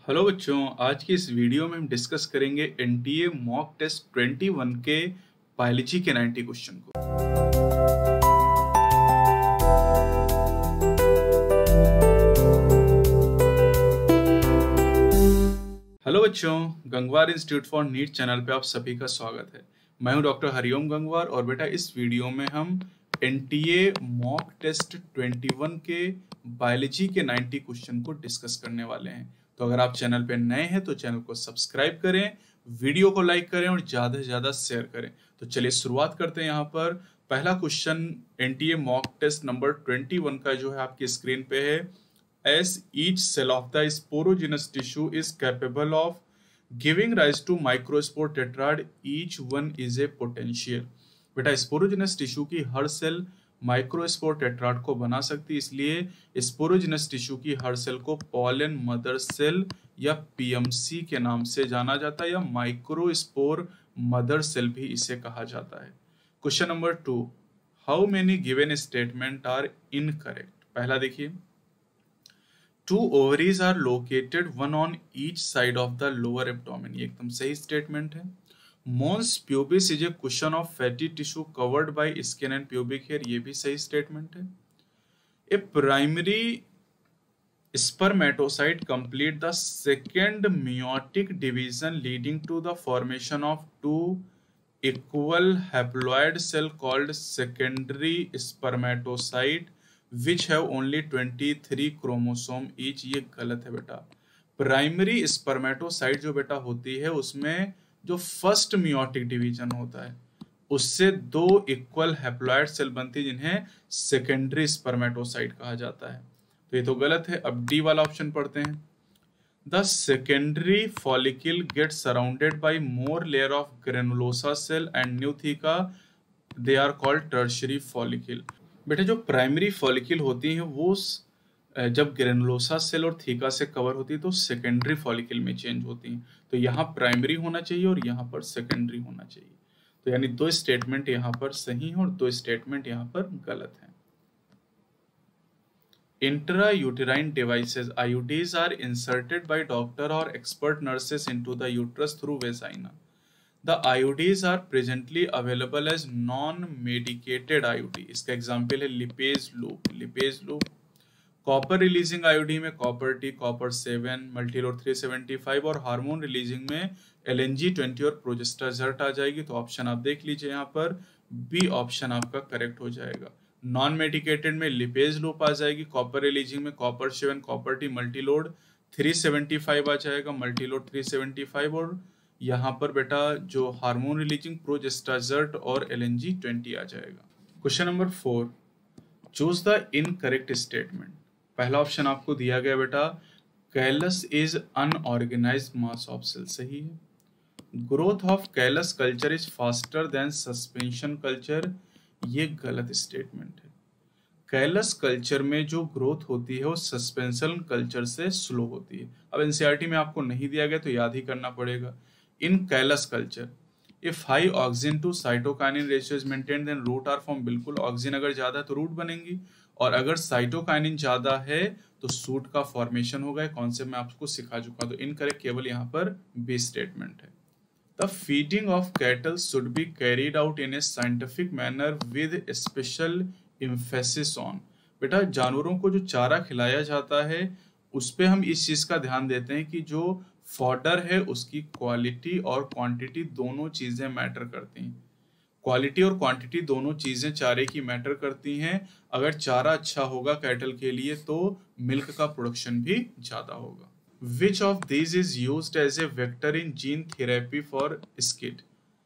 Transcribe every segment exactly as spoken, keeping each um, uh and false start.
Hello बच्चों, आज की इस वीडियो में हम डिस्कस करेंगे एनटीए मॉक टेस्ट इक्कीस के बायोलॉजी के नब्बे क्वेश्चन को। हेलो बच्चों, Gangwar institute for NEET channel पे आप सभी का स्वागत है। मैं हूं डॉक्टर हरिओम गंगवार और बेटा इस वीडियो में हम एनटीए मॉक टेस्ट इक्कीस के बायोलॉजी के नब्बे क्वेश्चन को डिस्कस करने वाले हैं। तो अगर आप चैनल पे नए हैं तो चैनल को सब्सक्राइब करें, वीडियो को लाइक करें और ज़्यादा से ज़्यादा शेयर करें। तो चलिए शुरुआत करते हैं। यहाँ पर पहला question NTA mock test number इक्कीस का जो है आपकी स्क्रीन पे है। As each cell of the sporogenous tissue is capable of giving rise to microspore tetrad, each one is a potential। बेटा स्पोरोजेनस टिश्यू की हर सेल माइक्रोस्पोर टेट्राड को बना सकती है, इसलिए स्पोरोजेनस टिश्यू की हर सेल को पॉलन मदर सेल या पीएमसी के नाम से जाना जाता है या माइक्रोस्पोर मदर सेल भी इसे कहा जाता है। Question number two, how many given statement are incorrect. पहला देखिए, two ovaries are located one on each side of the lower abdomen, ये एकदम सही स्टेटमेंट है। Mons pubis is a cushion of fatty tissue covered by skin and pubic hair, ये भी सही statement है। A primary spermatocyte complete the second meiotic division leading to the formation of two equal haploid cell called secondary spermatocyte which have only तेईस chromosome each, ये गलत है बेटा। Primary spermatocyte जो बेटा होती है उसमें जो फर्स्ट मियोटिक डिवीजन होता है उससे दो इक्वल हैप्लॉइड सेल बनती है जिन्हें सेकेंडरी स्पर्मेटोसाइट कहा जाता है, तो ये तो गलत है। अब डी वाला ऑप्शन पढ़ते हैं। The secondary follicle get surrounded by more layer of granulosa cell and न्यूथिका, they are called tertiary follicle. बेटा जो प्राइमरी फॉलिकल होती हैं वो जब ग्रेनुलोसा सेल और थीका से कवर होती है तो सेकेंडरी फॉलिकल में चेंज होती हैं, तो यहाँ प्राइमरी होना चाहिए और यहाँ पर सेकेंडरी होना चाहिए। तो यानी दो स्टेटमेंट यहाँ पर सही हैं और दो स्टेटमेंट यहाँ पर गलत हैं। Intra uterine devices IUDs are inserted by doctor और expert nurses into the uterus through vagina. The I U Ds are presently available as non-medicated I U D। इसका एग्जाम्पल है Lippes loop, Lippes loop. Copper releasing I U D में copper T, copper seven, multiload three seventy five और hormone releasing में L N G twenty और progestasert आ जाएगी। तो option आप देख लीजिए, यहाँ पर बी ऑप्शन आपका करेक्ट हो जाएगा। नॉन मेडिकेटेड में लिपेज लूप आ जाएगी, कॉपर रिलीजिंग में copper seven, copper T, multiload three seventy five आ जाएगा, मल्टीलोड थ्री सेवेंटी फाइव और यहाँ पर बेटा जो हार्मोन रिलीजिंग प्रोजेस्टाजर्ट और एल एन जी ट्वेंटी आ जाएगा। Question number four, choose the incorrect statement. पहला ऑप्शन आपको दिया गया बेटा callus is unorganized mass of cell, सही है। Growth of callus culture is faster than suspension culture, ये गलत स्टेटमेंट है। कैलस कल्चर में जो ग्रोथ होती है वो सस्पेंशन कल्चर से स्लो होती है। अब एनसीईआरटी में आपको नहीं दिया गया तो याद ही करना पड़ेगा। In callus culture if high oxygen to cytokinin ratio is maintained then root are formed, बिल्कुल ऑक्सीजन अगर ज्यादा है तो रूट बनेंगी और अगर साइटोकाइनिन ज्यादा है तो सूट का फॉर्मेशन होगा। कॉन्सेप्ट मैं आपको सिखा चुका, तो इनकरेक्ट केवल यहाँ पर बी स्टेटमेंट है। The feeding of cattle should be carried out in a scientific manner with special emphasis on. बेटा जानवरों को जो चारा खिलाया जाता है उस पे हम इस चीज का ध्यान देते हैं कि जो फॉडर है उसकी क्वालिटी और क्वांटिटी दोनों चीजें मैटर करती हैं। क्वालिटी और क्वांटिटी दोनों चीजें चारे की मैटर करती हैं। अगर चारा अच्छा होगा कैटल के लिए तो मिल्क का प्रोडक्शन भी ज्यादा होगा। Which of this is used as a vector in gene therapy for SCID.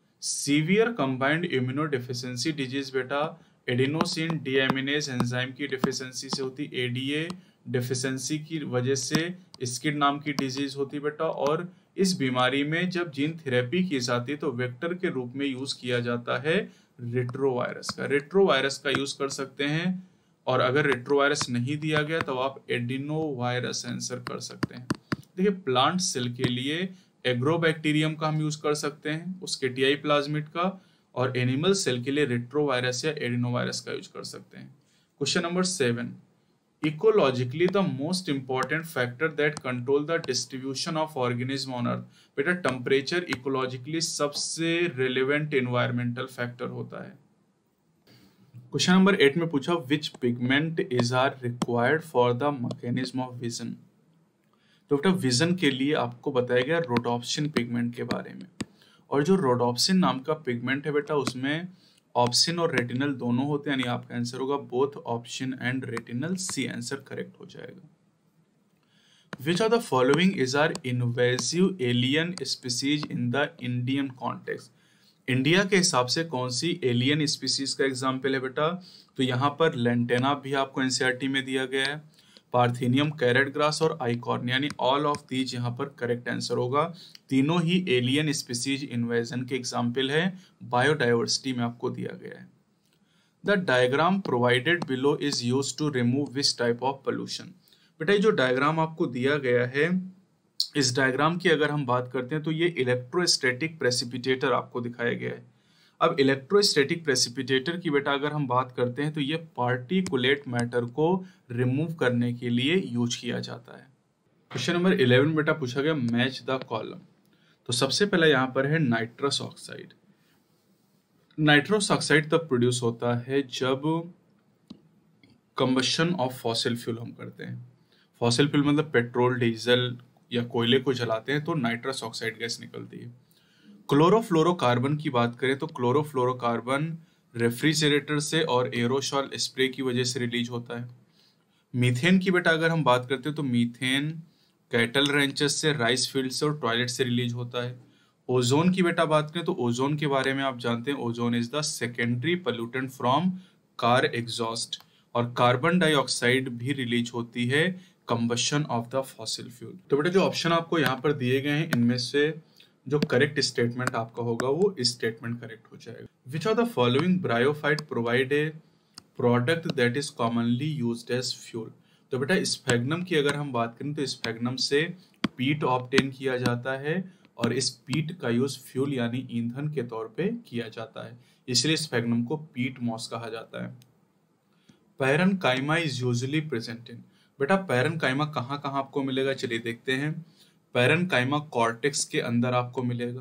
Severe combined immunodeficiency disease बेटा एडिनोसिन डीएमिनेज एंजाइम की डिफिशियंसी से होती, एडीए डेफिशिएंसी की वजह से स्किड नाम की डिजीज होती बेटा। और इस बीमारी में जब जीन थेरेपी की जाती है तो वेक्टर के रूप में यूज किया जाता है रेट्रोवायरस का। रेट्रोवायरस का यूज कर सकते हैं और अगर रेट्रोवायरस नहीं दिया गया तो आप एडिनोवायरस आंसर कर सकते हैं। देखिए प्लांट सेल के लिए एग्रोबैक्टीरियम का हम यूज कर सकते हैं, उसके टीआई प्लाज्मिड का, और एनिमल सेल के लिए रेट्रोवायरस या एडिनोवायरस का यूज कर सकते हैं। Question number seven, ecologically the most important factor that control the distribution of organism on earth. बेटा टेम्परेचर इकोलॉजिकली सबसे रिलेवेंट एनवायरमेंटल फैक्टर होता है। क्वेश्चन नंबर एट में पूछा which pigment is are required for the mechanism of vision. तो बेटा vision के लिए आपको बताया गया रोडोप्सिन पिगमेंट के बारे में, और जो रोडोप्सिन नाम का पिगमेंट है बेटा उसमें ऑप्सिन और रेटिनल दोनों होते हैं, यानी आपका आंसर होगा both option and retinal. C answer correct हो जाएगा। Which of the following is our invasive alien species in the Indian context? India के हिसाब से कौन सी एलियन स्पीसीज का एग्जाम्पल है बेटा? तो यहाँ पर लेंटेना भी आपको एनसीईआरटी में दिया गया है, पार्थेनियम, कैरेट ग्रास और आइकॉर्न, यानी ऑल ऑफ दीज यहाँ पर करेक्ट आंसर होगा। तीनों ही एलियन स्पीसीज इन्वेजन के एग्जाम्पल है, बायोडाइवर्सिटी में आपको दिया गया है। The diagram provided below is used to remove which type of pollution. बेटा ये जो डायग्राम आपको दिया गया है, इस डायग्राम की अगर हम बात करते हैं तो ये इलेक्ट्रोस्टैटिक प्रेसिपिटेटर आपको दिखाया गया है। अब इलेक्ट्रोस्टैटिक प्रेसिपिटेटर की बेटा अगर हम बात करते हैं तो ये पार्टिकुलेट मैटर को रिमूव करने के लिए यूज किया जाता है। क्वेश्चन नंबर इलेवन बेटा पूछा गया मैच द कॉलम। तो सबसे पहला यहाँ पर है नाइट्रस ऑक्साइड। नाइट्रस ऑक्साइड तब प्रोड्यूस होता है जब कंबशन ऑफ फॉसिल फ्यूल हम करते हैं। फॉसिल फ्यूल मतलब पेट्रोल, डीजल या कोयले को जलाते हैं तो नाइट्रस ऑक्साइड गैस निकलती है। क्लोरोफ्लोरोकार्बन की बात करें तो क्लोरोफ्लोरोकार्बन रेफ्रिजरेटर से और एरोसॉल स्प्रे की वजह से रिलीज होता है। मीथेन की बेटा अगर हम बात करते हैं तो मीथेन कैटल रेंचेस से, राइस फील्ड से और टॉयलेट से रिलीज होता है। ओजोन की बेटा बात करें तो ओजोन के बारे में आप जानते हैं, ozone is the secondary pollutant from car exhaust. और कार्बन डाइऑक्साइड भी रिलीज होती है combustion of the fossil fuel. तो बेटा जो ऑप्शन आपको यहाँ पर दिए गए हैं इनमें से जो करेक्ट स्टेटमेंट आपका होगा वो स्टेटमेंट करेक्ट हो जाएगा। Which of the following bryophyte provide a product that is commonly used as fuel. तो बेटा स्फेग्नम की अगर हम बात करें तो स्फेग्नम से पीट ऑब्टेन किया जाता है और इस पीट का यूज फ्यूल यानी ईंधन के तौर पे किया जाता है, इसलिए स्फेग्नम को पीट मॉस कहा जाता है। Parenchyma is usually present in. बेटा पैरेन्काइमा कहाँ कहाँ आपको मिलेगा, चलिए देखते हैं। पैरेन्काइमा कॉर्टेक्स के अंदर आपको मिलेगा।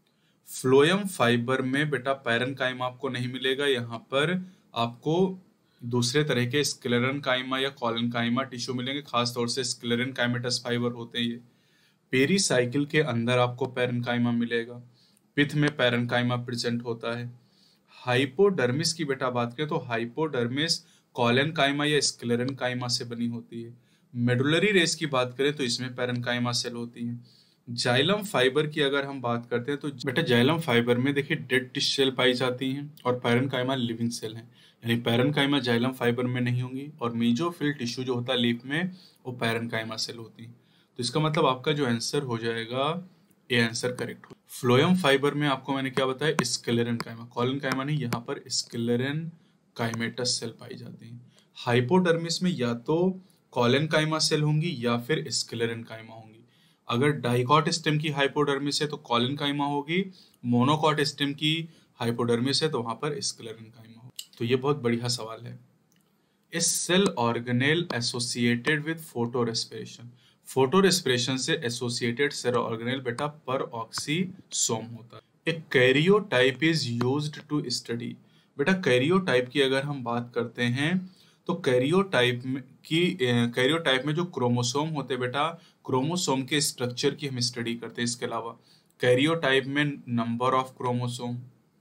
फ्लोएम फाइबर में बेटा पैरेन्काइमा आपको नहीं मिलेगा, यहाँ पर आपको दूसरे तरह के स्क्लेरेन्काइमा या कॉलेन्काइमा टिश्यू मिलेंगे, खासतौर से स्क्लेरेन्काइमेटस फाइबर होते हैं ये। पेरीसाइकिल के अंदर आपको पैरेन्काइमा मिलेगा। पिथ में पैरेन्काइमा प्रेजेंट होता है। हाइपोडर्मिस की बेटा बात करें तो हाइपोडर्मिस कॉलेन्काइमा या स्क्लेरेन्काइमा से बनी होती है। मेडुलरी रेस की बात करें तो इसमें पैरेन्काइमा सेल होती है। जाइलम फाइबर की अगर हम बात करते हैं तो बेटा जाइलम फाइबर में देखिए डेड टिश्यू सेल पाई जाती हैं और पैरेन्काइमा लिविंग सेल हैं, यानी पैरेन्काइमा जाइलम फाइबर में नहीं होंगी और मेसोफिल टिश्यू जो होता है लीफ में वो पैरेन्काइमा सेल होती है। तो इसका मतलब आपका जो आंसर हो जाएगा ये आंसर करेक्ट हो। फ्लोएम फाइबर में आपको मैंने क्या बताया, स्क्लेरेन्काइमा, कॉलेन्काइमा नहीं, यहाँ पर स्क्लेरेन्काइमेटस सेल पाई जाती है। हाइपोडर्मिस में या तो कॉलेन्काइमा सेल होंगी या फिर स्क्लेरेन्काइमा होंगी। अगर डाइकॉट स्टेम की हाइपोडर्मिस है तो कॉलेन्काइमा होगी, मोनोकॉट स्टेम की हाइपोडर्मिस है तो वहां पर स्क्लेरेन्काइमा होगी। तो ये बहुत बढ़िया सवाल है। इस cell organelle associated with photo respiration. Photo respiration से एसोसिएटेड सेल ऑर्गेनेल बेटा पर ऑक्सीसोम होता है। एक karyotype is used to study. बेटा कैरियोटाइप की अगर हम बात करते हैं तो कैरियोटाइप में की कैरियोटाइप में जो क्रोमोसोम होते हैं बेटा, क्रोमोसोम के स्ट्रक्चर की हम स्टडी करते हैं। इसके अलावा कैरियोटाइप में number of chromosome,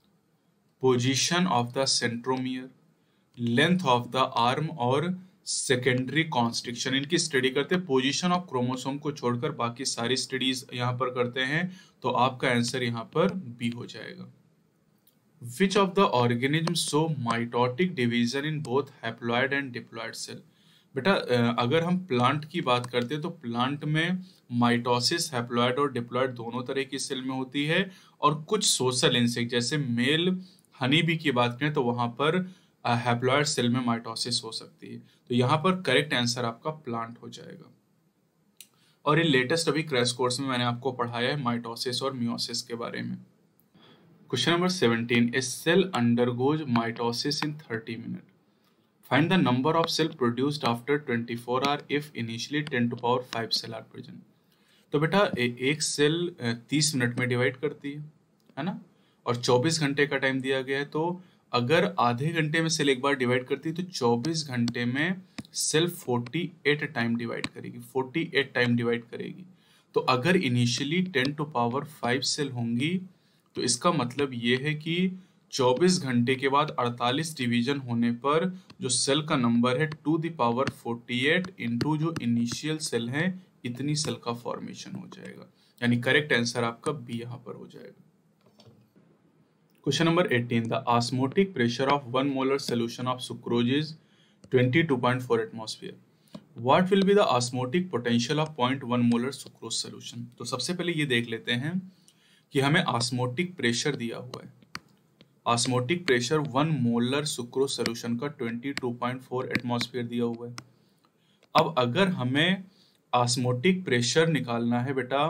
position of the centromere, length of the arm और सेकेंडरी कॉन्स्ट्रिक्शन, इनकी स्टडी करते हैं। पोजीशन ऑफ क्रोमोसोम को छोड़कर बाकी सारी स्टडीज यहाँ पर करते हैं, तो आपका आंसर यहाँ पर बी हो जाएगा। Which of the organisms show mitotic division in both haploid and diploid cell? बेटा अगर हम प्लांट की बात करते हैं तो प्लांट में माइटोसिस हैप्लॉइड और डिप्लॉइड दोनों तरह की सेल में होती है, और कुछ सोशल इंसेक्ट जैसे मेल हनी बी की बात करें तो वहां पर हैप्लॉइड सेल में माइटोसिस हो सकती है। तो यहाँ पर करेक्ट आंसर आपका प्लांट हो जाएगा। और ये लेटेस्ट अभी क्रैश कोर्स में मैंने आपको पढ़ाया है माइटोसिस और मियोसिस के बारे में। Question number seventeen, a cell undergoes mitosis in thirty minute. Find the number of cell produced after twenty four hour if initially ten to power five cell are present. तो बेटा ए, एक cell तीस minute में divide करती है है ना, और चौबीस घंटे का टाइम दिया गया है। तो अगर आधे घंटे में सेल एक बार डिवाइड करती है तो चौबीस घंटे में सेल अड़तालीस टाइम डिवाइड करेगी, अड़तालीस टाइम डिवाइड करेगी। तो अगर initially ten to power five cell होंगी तो इसका मतलब ये है कि चौबीस घंटे के बाद अड़तालीस डिवीजन होने पर जो सेल का नंबर है टू द पावर अड़तालीस इंटू जो इनिशियल सेल है इतनी सेल का फॉर्मेशन हो जाएगा। यानी करेक्ट आंसर आपका बी यहाँ पर हो जाएगा। क्वेश्चन नंबर अठारह, the osmotic pressure of one molar solution of sucrose is बाईस point four atmosphere. What will be the osmotic potential of zero point one molar sucrose solution. तो सबसे पहले ये देख लेते हैं कि हमें ऑस्मोटिक प्रेशर दिया हुआ है। Osmotic pressure one molar sucrose solution का बाईस पॉइंट फोर एटमॉस्फेयर दिया हुआ है। अब अगर हमें ऑस्मोटिक प्रेशर निकालना है बेटा,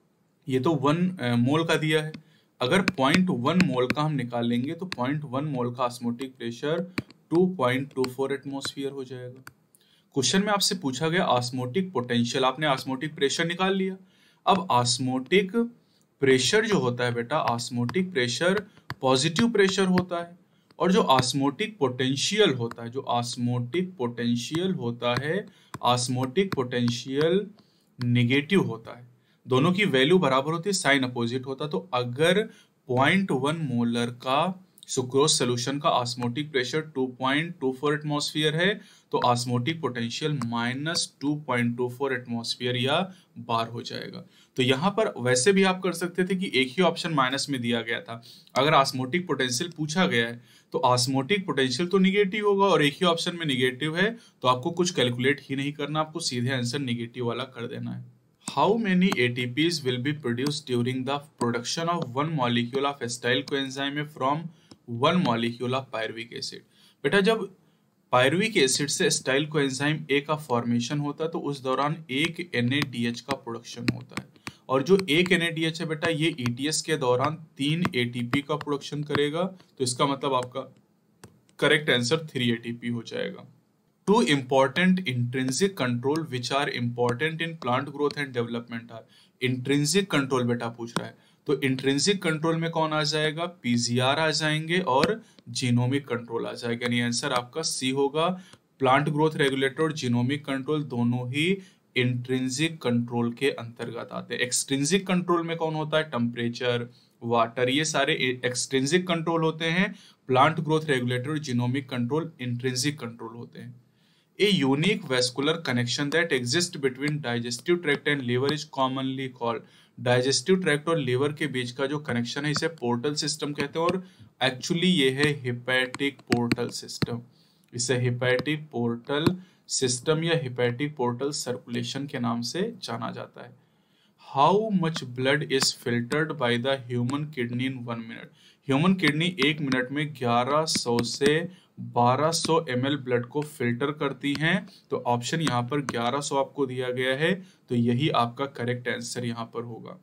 ये तो वन मोल का दिया है, अगर पॉइंट वन मोल का हम निकालेंगे तो पॉइंट वन मोल का osmotic pressure two point two four atmosphere हो जाएगा। क्वेश्चन में आपसे पूछा गया ऑस्मोटिक पोटेंशियल, आपने ऑस्मोटिक प्रेशर निकाल लिया। अब ऑस्मोटिक प्रेशर जो होता है बेटा, ऑस्मोटिक प्रेशर पॉजिटिव प्रेशर होता है, और जो ऑस्मोटिक पोटेंशियल होता है, जो ऑस्मोटिक पोटेंशियल होता है, ऑस्मोटिक पोटेंशियल नेगेटिव होता है। दोनों की वैल्यू बराबर होती है, साइन अपोजिट होता। तो अगर पॉइंट वन मोलर का सुक्रोज सोल्यूशन का osmotic pressure two point two four atmosphere है तो osmotic potential minus two point two four atmosphere या बार हो जाएगा। तो यहाँ पर वैसे भी आप कर सकते थे कि एक ही ऑप्शन माइनस में दिया गया था। अगर ऑस्मोटिक पोटेंशियल पूछा गया है तो ऑस्मोटिक पोटेंशियल तो निगेटिव होगा और एक ही ऑप्शन में निगेटिव है, तो आपको कुछ कैलकुलेट ही नहीं करना, आपको सीधे आंसर निगेटिव वाला कर देना है। How many A T Ps will be produced during the production of one molecule of acetyl coenzyme from one molecule of pyruvic acid? बेटा जब पायरुविक एसिड से एसिटाइल कोएंजाइम ए का फॉर्मेशन होता है तो उस दौरान एक एन ए डी एच का प्रोडक्शन होता है, और जो एक एन ए डी एच है बेटा ये ई टी एस के दौरान तीन ए टी पी का प्रोडक्शन करेगा। तो इसका मतलब आपका correct answer three A T P हो जाएगा। Two important intrinsic control which are important in plant growth and development are intrinsic control बेटा पूछ रहा है, तो intrinsic control में कौन आ जाएगा, P G R आ जाएंगे और जीनोमिक कंट्रोल आ जाएगा। यानी आंसर आपका सी होगा। प्लांट ग्रोथ रेगुलेटर और जीनोमिक कंट्रोल दोनों ही इंट्रिंसिक कंट्रोल के अंतर्गत आते हैं। एक्सट्रिंसिक कंट्रोल में कौन होता है, टेम्परेचर, वाटर, ये सारे एक्सट्रिंसिक कंट्रोल होते हैं। प्लांट ग्रोथ रेगुलेटर और जीनोमिक कंट्रोल इंट्रिंसिक कंट्रोल होते हैं। A unique vascular connection that exists between digestive tract and liver is commonly called, digestive tract और liver के बीच का जो कनेक्शन है इसे पोर्टल सिस्टम कहते हैं, और एक्चुअली ये है हिपैटिक पोर्टल सिस्टम। इसे हिपैटिक पोर्टल सिस्टम या हिपैटिक पोर्टल सर्कुलेशन के नाम से जाना जाता है। How much blood is filtered by the human kidney in one minute. Human kidney एक मिनट में ग्यारह सौ से बारह सौ एम एल ब्लड को फिल्टर करती हैं। तो ऑप्शन यहाँ पर ग्यारह सौ आपको दिया गया है, तो यही आपका करेक्ट आंसर यहाँ पर होगा।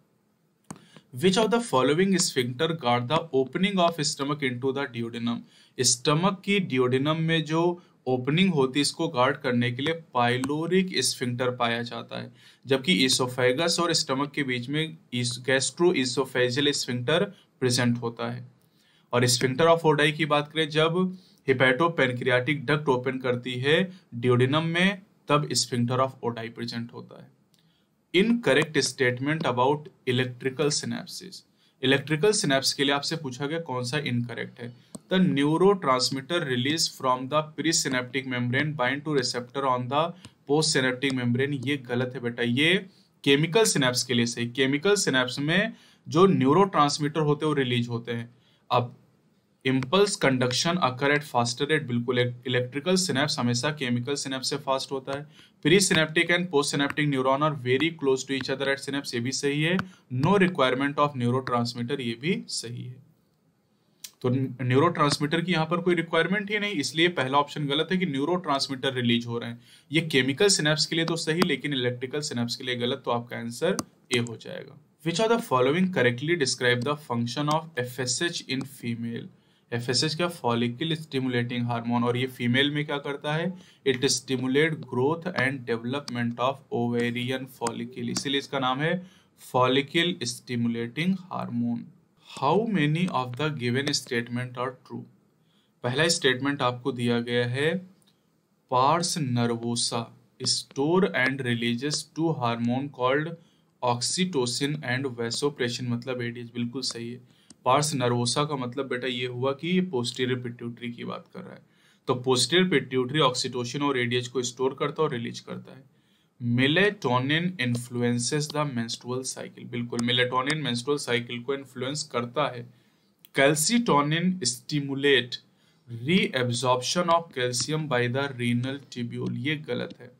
Which of the following sphincter guard the opening of stomach into the duodenum? Stomach की डियोडेनम में जो ओपनिंग होती है इसको गार्ड करने के लिए पाइलोरिक स्फिंक्टर पाया जाता है, जबकि इसोफेगस और स्टमक के बीच में गैस्ट्रो इसोफेजियल स्फिंक्टर प्रेजेंट होता है। और स्फिंक्टर ऑफ ओडाई की बात करें, जब हिपैटोपेनक्रियाटिक डक्ट ओपन करती है डियोडेनम में तब स्फिंक्टर ऑफ ओडाई प्रेजेंट होता है। Incorrect statement about electrical synapsis. Electrical synapse के लिए आपसे पूछा गया कौन सा इनकरेक्ट है। The neurotransmitter release from the presynaptic membrane bind to receptor on the post synaptic membrane, ये गलत है बेटा, ये केमिकल सिनेप्स के लिए सही। केमिकल सिनेप्स में जो न्यूरोट्रांसमीटर होते हैं वो रिलीज होते हैं। अब impulse conduction occur at faster rate, बिल्कुल इलेक्ट्रिकल सिनेप्स हमेशा केमिकल सिनेप्स से फास्ट होता है। Pre synaptic and post synaptic neuron are very close to each other at synapse, ये भी सही है। नो रिक्वायरमेंट ऑफ न्यूरोट्रांसमीटर, ये भी सही है। तो न्यूरोट्रांसमीटर की यहाँ पर कोई रिक्वायरमेंट ही नहीं, इसलिए पहला ऑप्शन गलत है कि न्यूरोट्रांसमीटर रिलीज हो रहे हैं। ये केमिकल सिनेप्स के लिए तो सही, लेकिन इलेक्ट्रिकल सिनेप्स के लिए गलत, तो आपका आंसर ए हो जाएगा। Which of the following correctly describe the function of F S H in female? FSH क्या, फॉलिकल स्टिमुलेटिंग हार्मोन, और ये फीमेल में क्या करता है, it stimulate growth and development of ovarian follicle, इसीलिए इसका नाम है follicle stimulating hormone. How many of the given statement are true? पहला स्टेटमेंट आपको दिया गया है pars nervosa store and releases two hormone called oxytocin and vasopressin, मतलब एडीएच, बिल्कुल सही है। पार्स नर्वोसा का मतलब बेटा ये हुआ कि ये पोस्टीरियर पिट्यूटरी की बात कर रहा है, तो पोस्टीरियर पिट्यूटरी ऑक्सीटोसिन और एडीएच को स्टोर करता है और रिलीज करता है। Melatonin influences the menstrual cycle, बिल्कुल मेलेटोनिन मेंस्ट्रुअल साइकिल को इन्फ्लुएंस करता है। Calcitonin stimulate reabsorption of calcium by the renal tubule, ये गलत है।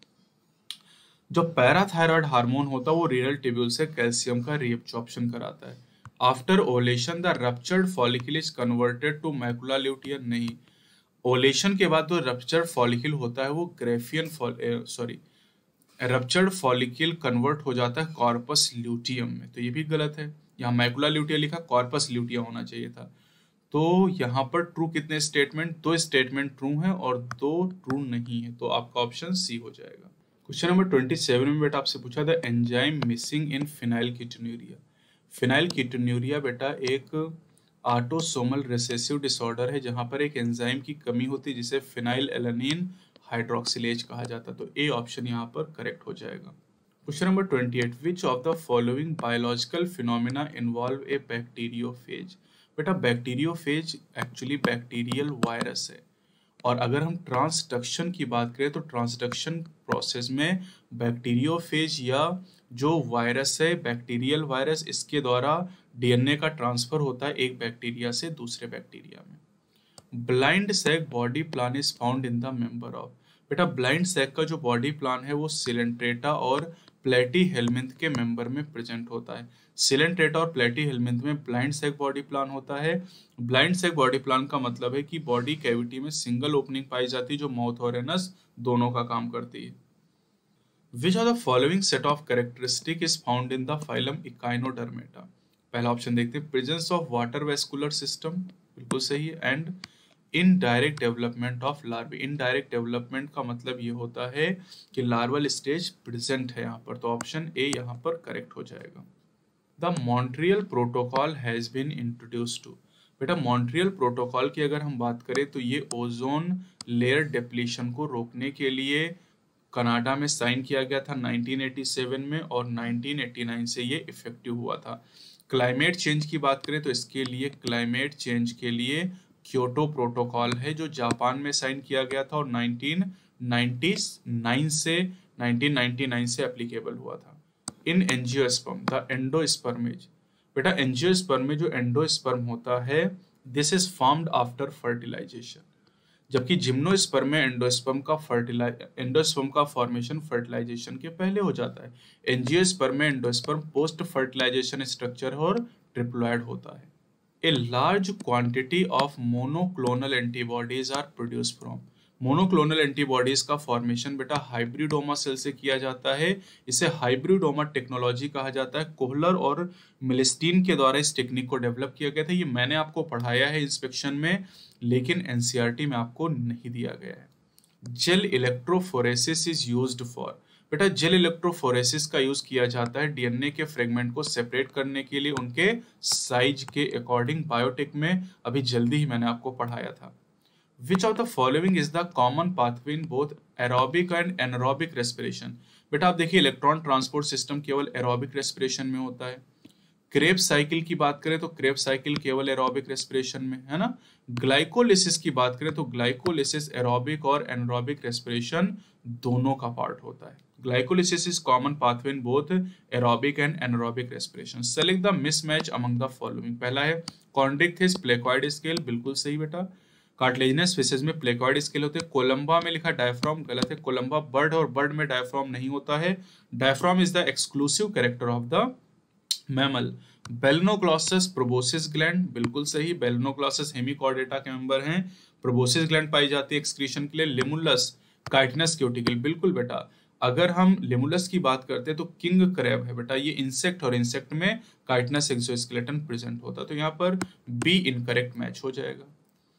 जो पैराथायरॉयड हार्मोन होता है वो रीनल ट्यूब्यूल से कैल्शियम का रीएब्जॉर्प्शन कराता है। After ovulation the ruptured follicle is converted to macula lutein, नहीं, ओलेशन के बाद जो रप्चर्ड फॉलिकल होता है वो graafian sorry ruptured follicle convert हो जाता है कॉर्पस ल्यूटियम में, तो ये भी गलत है। यहाँ मैकुला ल्यूटिया लिखा, कॉर्पस ल्यूटिया होना चाहिए था। तो यहाँ पर ट्रू कितने स्टेटमेंट, दो स्टेटमेंट ट्रू हैं और दो ट्रू नहीं है, तो आपका ऑप्शन सी हो जाएगा। क्वेश्चन नंबर ट्वेंटी सेवन में बेटा आपसे पूछा था एंजाइम मिसिंग इन फिनाइलकीटोन्यूरिया। फिनाइलकीटोन्यूरिया बेटा एक ऑटोसोमल रिसेसिव डिसऑर्डर है जहाँ पर एक एंजाइम की कमी होती है जिसे फिनाइल एलानिन हाइड्रोक्सिलेज कहा जाता है, तो ए ऑप्शन यहाँ पर करेक्ट हो जाएगा। Question number twenty eight, which of the following biological phenomena involve a bacteriophage? बेटा बैक्टीरियोफेज एक्चुअली बैक्टीरियल वायरस है, और अगर हम ट्रांसडक्शन की बात करें तो ट्रांसडक्शन प्रोसेस में बैक्टीरियोफेज या जो वायरस है बैक्टीरियल वायरस, इसके द्वारा डीएनए का ट्रांसफर होता है एक बैक्टीरिया से दूसरे बैक्टीरिया में। Blind sac body plan is found in the member of, बेटा ब्लाइंड सैक का जो बॉडी प्लान है वो सिलेंट्रेटा और प्लेटी हेलमिंथ के मेंबर में प्रेजेंट होता है। सिलेंट्रेटा और प्लेटी हेलमिंथ में ब्लाइंड सैक बॉडी प्लान होता है। ब्लाइंड सैक बॉडी प्लान का मतलब है कि बॉडी कैविटी में सिंगल ओपनिंग पाई जाती है जो माउथ और एनस दोनों का काम करती है। Which of the following set of characteristic is found in the phylum echinodermata? पहला ऑप्शन देखते हैं, presence of water vascular system, बिल्कुल सही है, and indirect development of larvae. Indirect development का मतलब ये होता है कि लार्वल स्टेज प्रेजेंट है यहाँ पर, तो ऑप्शन ए यहाँ पर करेक्ट हो जाएगा। The Montreal protocol has been introduced to, बेटा मॉन्ट्रियल प्रोटोकॉल की अगर हम बात करें तो ये ओजोन लेयर डिप्लीशन को रोकने के लिए कनाडा में साइन किया गया था नाइनटीन एटी सेवन में, और नाइनटीन एटी नाइन से ये इफेक्टिव हुआ था। क्लाइमेट चेंज की बात करें तो इसके लिए क्लाइमेट चेंज के लिए क्योटो प्रोटोकॉल है जो जापान में साइन किया गया था और नाइनटीन नाइंटी नाइन से नाइनटीन नाइंटी नाइन से एप्लीकेबल हुआ था। इन एंजियोस्पर्म द एंडोस्पर्मेज, बेटा एंजियोस्पर्म में जो एंडोस्पर्म होता है this is formed after fertilization, जबकि जिम्नोस्पर्म में एंडोस्पर्म का फर्टिलाइज एंडोस्पर्म का फॉर्मेशन फर्टिलाइजेशन के पहले हो जाता है। एंजियोस्पर्म में एंडोस्पर्म पोस्ट फर्टिलाइजेशन स्ट्रक्चर और ट्रिप्लॉइड होता है। A large quantity of monoclonal antibodies are produced from, monoclonal antibodies का फॉर्मेशन बेटा हाइब्रिडोमा सेल से किया जाता है, इसे हाइब्रिडोमा टेक्नोलॉजी कहा जाता है। कोहलर और मिलिस्टीन के द्वारा इस टेक्निक को डेवलप किया गया था। ये मैंने आपको पढ़ाया है इंस्पेक्शन में, लेकिन एनसीईआरटी में आपको नहीं दिया गया है। Gel electrophoresis is used for, बेटा जेल इलेक्ट्रोफोरेसिस का यूज किया जाता है डीएनए के फ्रेगमेंट को सेपरेट करने के लिए उनके साइज के अकॉर्डिंग। बायोटेक में अभी जल्दी ही मैंने आपको पढ़ाया था। Which of the following is the common pathway in both aerobic and anaerobic respiration? बेटा आप देखिए इलेक्ट्रॉन ट्रांसपोर्ट सिस्टम केवल एरोबिक रेस्पिरेशन में होता है। क्रेब्स साइकिल की बात करें तो क्रेब्स साइकिल केवल एरोबिक रेस्पिरेशन में है ना। ग्लाइकोलिसिस की बात करें तो ग्लाइकोलिसिस एरोबिक और एनारोबिक रेस्पिरेशन दोनों का पार्ट होता है। Glycolysis is common pathway in both aerobic and anaerobic respiration. Select the mismatch among the following. पहला है कॉन्ड्रिक्थिस प्लेकॉइड स्केल, बिल्कुल सही बेटा। कार्टिलेजिनस फिशेज में प्लेकॉइड स्केल होते हैं। कोलंबा में लिखा डायफ्राम, गलत है। कोलंबा बर्ड और बर्ड में डायफ्राम नहीं होता है। Diaphragm is the exclusive character of the mammal. Balanoglossus proboscis gland, बिल्कुल सही। बेलनोग्लॉसस हेमिकॉर्डेटा के मेंबर हैं। प्रोबोसिस ग्लैंड पाई जाती है एक्सक्रीशन के लिए। लिमुलस काइटिनस क्यूटिकल, बिल्कुल बेटा। अगर हम लिमुलस की बात करते हैं तो किंग क्रैब है बेटा, ये इंसेक्ट और इंसेक्ट में काइटिनस एक्सोस्केलेटन प्रेजेंट होता है, तो यहाँ पर बी इनकरेक्ट मैच हो जाएगा।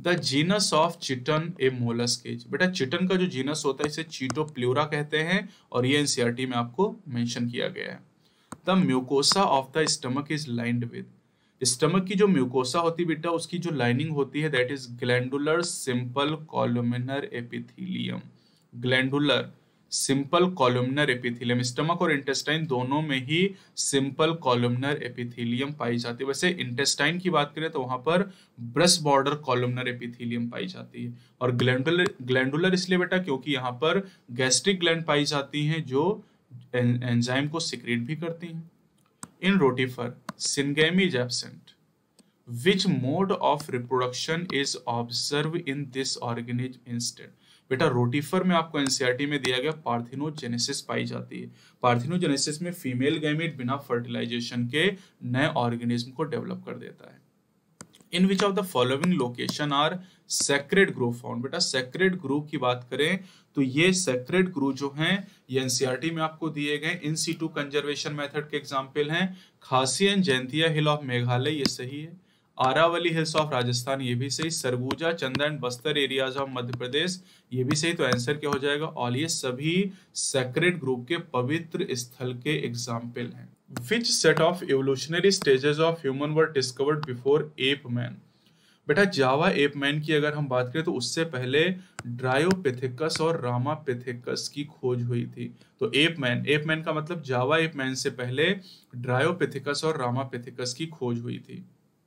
The genus of chiton a molluscs. बेटा चिटन का जो जीनस होता है इसे चीटोप्ल्यूरा कहते हैं और ये एनसीईआरटी में आपको मेंशन किया गया है। The mucosa of the stomach is lined with. Stomach की जो म्यूकोसा होती है बेटा उसकी जो लाइनिंग होती है that is glandular simple columnar epithelium. Glandular simple columnar epithelium, stomach और इंटेस्टाइन दोनों में ही सिंपल कॉलुमिनर एपिथेलियम पाई जाती है। वैसे इंटेस्टाइन की बात करें तो वहां पर ब्रश बॉर्डर कॉलुमिनर एपिथेलियम पाई जाती है। और ग्लैंडुलर ग्लैंडुलर इसलिए बेटा क्योंकि यहाँ पर गैस्ट्रिक ग्लैंड पाई जाती हैं जो एंजाइम को सिक्रेट भी करती हैं। इन रोटिफर syngamy is absent. Which mode of reproduction is observed in this organism instead? बेटा रोटिफर में आपको एनसीईआरटी में दिया गया पार्थिनोजेनेसिस पाई जाती है। पार्थिनोजेनेसिस में फीमेल गैमेट बिना फर्टिलाइजेशन के नए ऑर्गेनिज्म को डेवलप कर देता है। In which of the following location are sacred group found. बेटा सेक्रेड ग्रुप की बात करें तो ये सेक्रेड ग्रुप जो हैं ये एनसीईआरटी में आपको दिए गए इन सीटू कंजर्वेशन मेथड के एग्जांपल हैं। Khasi and Jaintia hill of Meghalaya ये सही है। आरावली हिल्स ऑफ राजस्थान ये भी सही। Surguja Chanda and Bastar areas of Madhya Pradesh ये भी सही। तो आंसर क्या हो जाएगा ऑल। ये सभी सेक्रेड ग्रुप के पवित्र स्थल के एग्जाम्पल हैं। Which set of evolutionary stages of human were discovered before ape man. बेटा जावा एप मैन की अगर हम बात करें तो उससे पहले ड्रायोपिथेकस और रामापिथेकस की खोज हुई थी। तो एप मैन एप मैन का मतलब जावा एप मैन से पहले ड्रायोपिथेकस और रामापिथेकस की खोज हुई थी।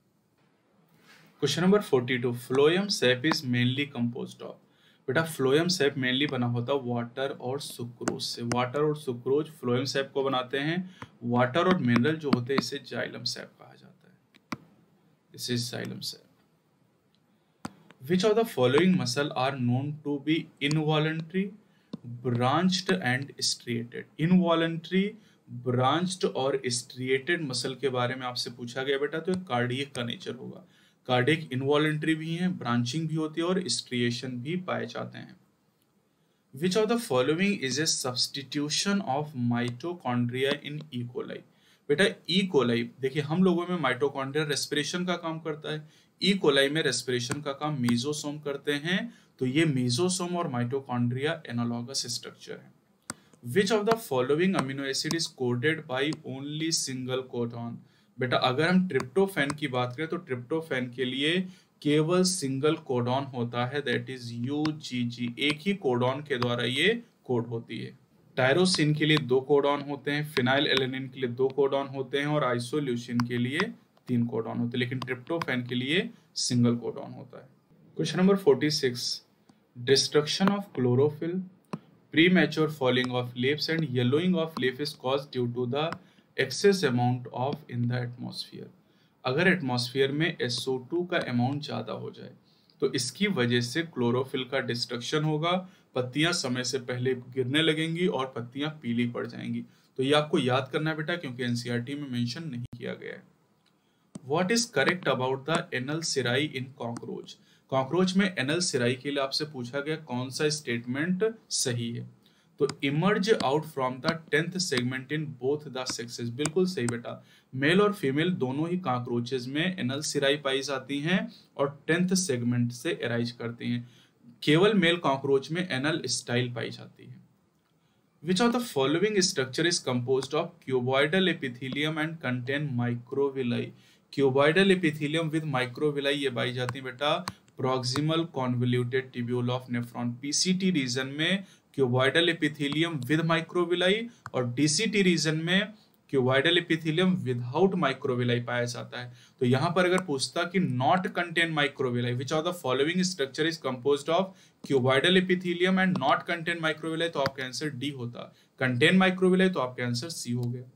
Question number forty two, phloem sap is mainly composed of. बेटा फ्लोएम सैप मेनली बना होता है वाटर और सुक्रोज से। वाटर और सुक्रोज फ्लोएम सैप को बनाते हैं। वाटर और मिनरल जो होते हैं इसे जाइलम सैप कहा जाता है। This is xylem sap. Which of the following muscle are known to be involuntary, branched and striated? Involuntary, branched और striated muscle के बारे में आपसे पूछा गया बेटा तो कार्डियक का नेचर होगा। कार्डियक इनवॉलेंट्री भी है, ब्रांचिंग भी होती है और स्ट्रिएशन भी पाए जाते हैं। Which of the following is a substitution of mitochondria in E. coli? बेटा ई कोलाई देखिए हम लोगों में माइटोकॉन्ड्रिया रेस्पिरेशन का काम करता है। ई कोलाई में रेस्पिरेशन का काम मेसोसोम करते हैं। तो ये मेसोसोम और माइटोकॉन्ड्रिया एनालॉगस स्ट्रक्चर है। Which of the following amino acid is coded by only single codon. बेटा अगर हम ट्रिप्टोफैन की बात करें तो ट्रिप्टोफैन के लिए केवल सिंगल कोडॉन होता है दैट इज यूजीजी। एक ही कोडॉन के द्वारा ये कोड होती है। टायरोसिन के लिए दो कोडॉन होते हैं, फिनाइल एलेनिन के लिए दो कोडॉन होते हैं और आइसोल्यूसिन के लिए तीन कोडॉन होते हैं, लेकिन ट्रिप्टोफैन के लिए सिंगल कोडॉन होता है। Question number forty six, destruction of chlorophyll, premature falling of leaves and yellowing of leaf is caused due to the excess amount of in the atmosphere. अगर एटमॉस्फेयर में S O two का अमाउंट ज्यादा हो जाए तो इसकी वजह से क्लोरोफिल का डिस्ट्रक्शन होगा, पत्तियां समय से पहले गिरने लगेंगी और पत्तियां पीली पड़ जाएंगी। तो ये आपको याद करना है बेटा क्योंकि एनसीईआरटी में मेंशन नहीं किया गया है। What is correct about the anal cerci in cockroach. Cockroach में एनल सिराई के लिए आपसे पूछा गया कौन सा स्टेटमेंट सही है। तो emerge out from the tenth segment in both the sexes, बिल्कुल सही बेटा। मेल और फीमेल दोनों ही कॉकरोचेस में एनल सिराई पाई जाती हैं और टेंथ सेगमेंट से एराइज करती हैं। केवल मेल कॉकरोच में एनल स्टाइल पाई जाती है। Which of the following structure is composed of cuboidal epithelium and contain microvilli? Cuboidal epithelium with microvilli ये पाई जाती है बेटा proximal convoluted tubule of nephron। PCT region में cuboidal epithelium with microvilli और डीसीटी रीजन में क्यूबॉइडल एपिथेलियम विदाउट माइक्रोविलाई पाया जाता है। तो यहां पर अगर पूछता कि not contain microvilli, which of the following structure is composed of cuboidal epithelium and not contain microvilli, तो आपका आंसर डी होता। कंटेन माइक्रोविलाई तो आपका आंसर सी हो गया।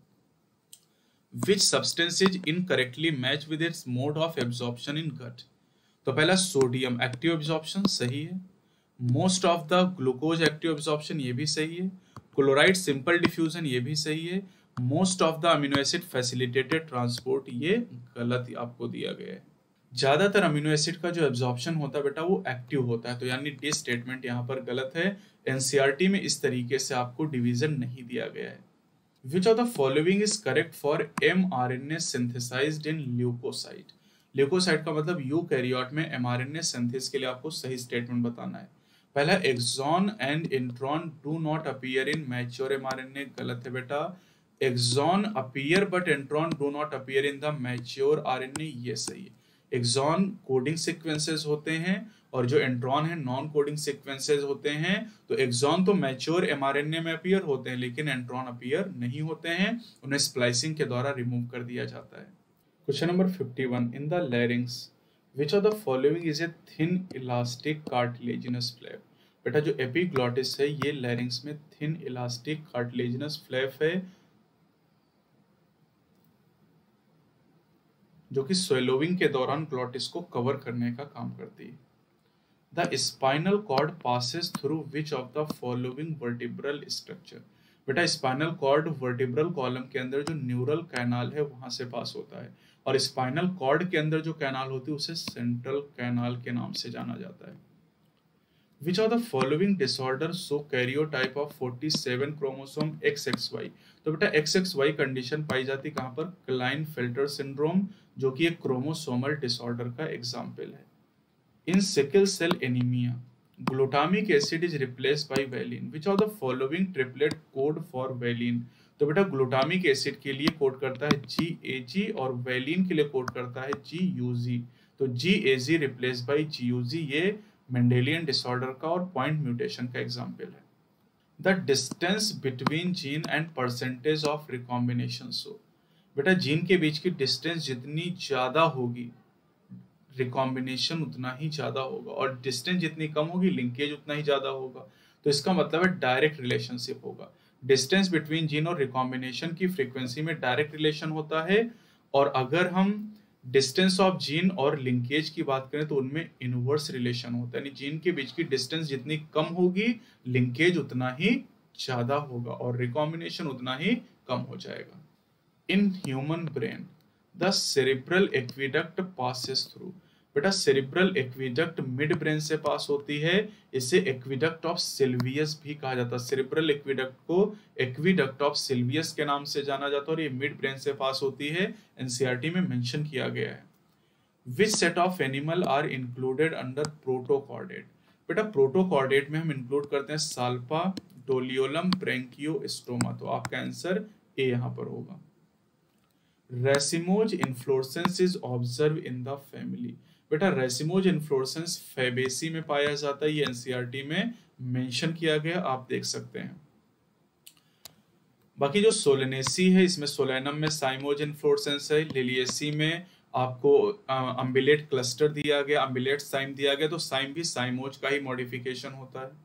Which substance is incorrectly match with its mode of absorption in गट। तो पहला sodium active absorption सही है। Most of the glucose active absorption ये भी सही है। क्लोराइड सिंपल डिफ्यूजन ये भी सही है। Most of the amino acid facilitated transport ये गलत आपको दिया गया है। ज्यादातर अमीनो एसिड का जो एब्जॉर्प्शन होता है बेटा वो एक्टिव होता है, तो यानी डी स्टेटमेंट यहाँ पर गलत है। एनसीईआरटी में इस तरीके से आपको डिवीजन नहीं दिया गया है। Which of the following is correct for mRNA synthesized in leukocyte. Leukocyte का मतलब यूकैरियोट में एमआरएनए सिंथेसिस के लिए आपको सही स्टेटमेंट बताना है। पहला, exon and intron do not appear in mature mRNA, गलत है बेटा। Exon appear but intron do not appear in the mature RNA, ये सही है। एक्सॉन कोडिंग सीक्वेंसेस होते हैं और जो इंट्रॉन है नॉन कोडिंग सीक्वेंसेस होते हैं। तो एक्सॉन तो मैच्योर एमआरएनए में अपीयर होते हैं लेकिन इंट्रॉन अपीयर नहीं होते हैं, उन्हें स्प्लाइसिंग के द्वारा रिमूव कर दिया जाता है। Question number fifty one, in the larynx which of the following is a thin elastic cartilaginous flap. बेटा जो एपिग्लॉटिस है ये लैरिंग्स में थिन इलास्टिक कार्टिलेजिनस फ्लैप है जो कि स्वेलोविंग के दौरान ग्लॉटिस को कवर करने का काम करती है। The spinal cord passes through which of the following vertebral structure. बेटा स्पाइनल कॉर्ड वर्टिब्रल कॉलम के अंदर जो न्यूरल कैनाल है वहां से पास होता है, और स्पाइनल कॉर्ड के अंदर जो कैनाल होती है उसे सेंट्रल कैनाल के नाम से जाना जाता है। Which of the following disorders show karyotype of forty-seven chromosome X X Y? तो बेटा X X Y कंडीशन पाई जाती है कहाँ पर? क्लाइनफेल्टर सिंड्रोम, जो कि एक क्रोमोसोमल डिसऑर्डर का एग्जाम्पल है। In sickle cell anaemia glutamic acid is replaced by valine. Which of the following triplet code for valine? तो बेटा ग्लूटामिक एसिड के लिए कोड करता है जी ए जी और वैलिन के लिए कोड करता है जी यू जी। तो G A G replace by G U G, ये मेंडेलियन डिसऑर्डर का और पॉइंट म्यूटेशन का एग्जाम्पल है। The distance between gene and percentage of recombination show. बेटा जीन के बीच की डिस्टेंस जितनी ज्यादा होगी रिकॉम्बिनेशन उतना ही ज्यादा होगा, और डिस्टेंस जितनी कम होगी लिंकेज उतना ही ज्यादा होगा। तो इसका मतलब है डायरेक्ट रिलेशनशिप होगा। डिस्टेंस बिटवीन जीन और रिकॉम्बिनेशन की फ्रीक्वेंसी में डायरेक्ट रिलेशन होता है, और अगर हम डिस्टेंस ऑफ जीन और लिंकेज की बात करें तो उनमें इनवर्स रिलेशन होता है, यानी जीन के बीच की डिस्टेंस जितनी कम होगी लिंकेज उतना ही ज्यादा होगा और रिकॉम्बिनेशन उतना ही कम हो जाएगा। In human brain the cerebral aqueduct passes through. बेटा सेरिब्रल एक्विडक्ट मिड ब्रेन से पास होती है, इसे एक्विडक्ट ऑफ सिल्वियस भी कहा जाता है। सेरिब्रल एक्विडक्ट को एक्विडक्ट ऑफ सिल्वियस के नाम से जाना जाता है और ये मिड ब्रेन से पास होती है, एनसीईआरटी में मेंशन किया गया है। Which set of animal are included under protochordate. बेटा प्रोटोकॉर्डेट में हम इंक्लूड करते हैं साल्पा, डोलियोलम, ब्रेंकियोस्टोमा। तो आपका आंसर ए यहाँ पर होगा। Racemose inflorescence is observe in the family. बेटा रेसिमोज इन्फ्लोरेसेंस फैबेसी में पाया जाता है, ये एनसीईआरटी में मेंशन किया गया, आप देख सकते हैं। बाकी जो सोलेनेसी है इसमें सोलेनम में साइमोज इन्फ्लोरेसेंस है, लिलियेसी में आपको अम्बिलेट क्लस्टर दिया गया, अम्बिलेट साइम दिया गया, तो साइम भी साइमोज का ही मॉडिफिकेशन होता है।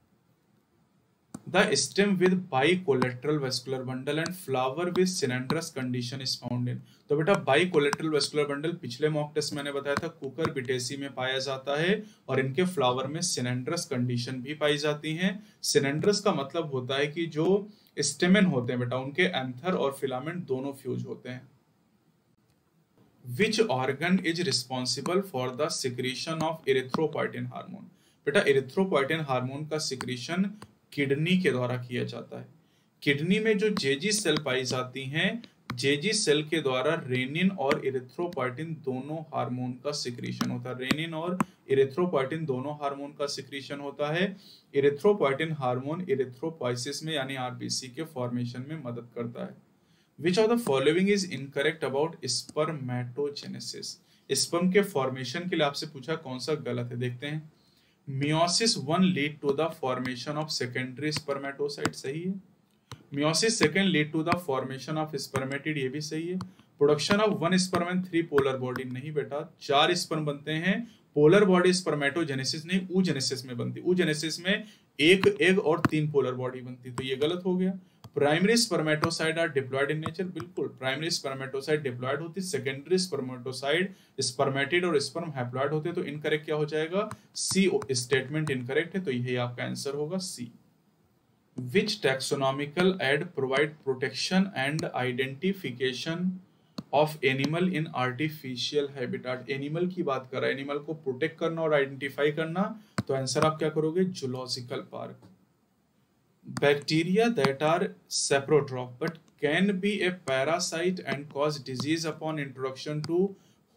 The stem with bicollateral vascular bundle and flower with cylindrous condition is found in। तो बेटा bicollateral vascular bundle पिछले मॉक टेस्ट मैंने बताया था कुकर बिटेसी में पाया जाता है, और इनके फ्लावर में सिलेंड्रस कंडीशन भी पाई जाती हैं। सिलेंड्रस का मतलब होता है कि जो स्टेमेन होते हैं बेटा उनके एंथर और फिलामेंट दोनों फ्यूज होते हैं। Which organ is responsible for the secretion of erythropoietin hormone. बेटा erythropoietin हार्मोन का सिक्रीशन किडनी के द्वारा किया जाता है। किडनी में जो जेजी सेल पाई जाती हैं, जेजी सेल के द्वारा रेनिन और इरिथ्रोपोइटिन दोनों हार्मोन का सिक्रीशन होता है। रेनिन और इरिथ्रोपोइटिन दोनों हार्मोन का सिक्रीशन होता है। इरिथ्रोपोइटिन हार्मोन इरिथ्रोपोइसिस में यानी आरबीसी के फॉर्मेशन में मदद करता है। Which of the following is incorrect about spermatogenesis? Sperm के फॉर्मेशन के लिए आपसे पूछा कौन सा गलत है, देखते हैं। Meiosis one lead to the formation of secondary spermatocyte, सही है। Meiosis second lead to the formation of spermatid, ये भी सही है। Production of one sperm and three polar body, नहीं बेटा चार स्पर्म बनते हैं। पोलर बॉडी स्पर्मेटोजेनेसिस नहीं, ऊजेनेसिस में बनती। ऊजेनेसिस में एक एग और तीन पोलर बॉडी बनती, तो ये गलत हो गया। Primary spermatocyte are diploid in nature, बिल्कुल प्राइमरी स्पर्मेटोसाइड डिप्लॉयड होती, सेकेंडरी स्पर्मेटोसाइड स्पर्मेटिड और स्पर्म हैप्लॉयड होते, तो इनकरेक्ट क्या हो जाएगा, सी स्टेटमेंट इनकरेक्ट है, तो यही आपका आंसर होगा C. Which taxonomical aid provide protection and identification of animal in artificial habitat. Animal की बात कर रहा है, एनिमल को प्रोटेक्ट करना और आइडेंटिफाई करना, तो आंसर आप क्या करोगे, zoological park. Bacteria that are saprotroph but can be a parasite and cause disease upon introduction to